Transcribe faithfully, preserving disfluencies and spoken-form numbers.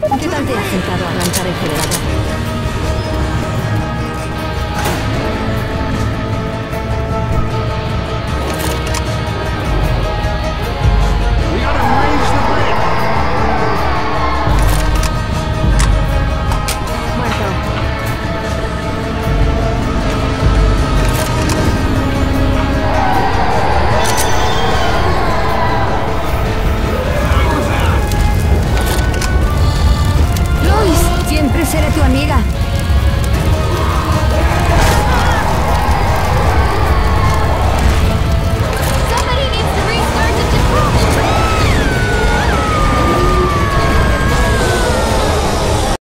¿Qué tal te has sentado a arrancar el generador?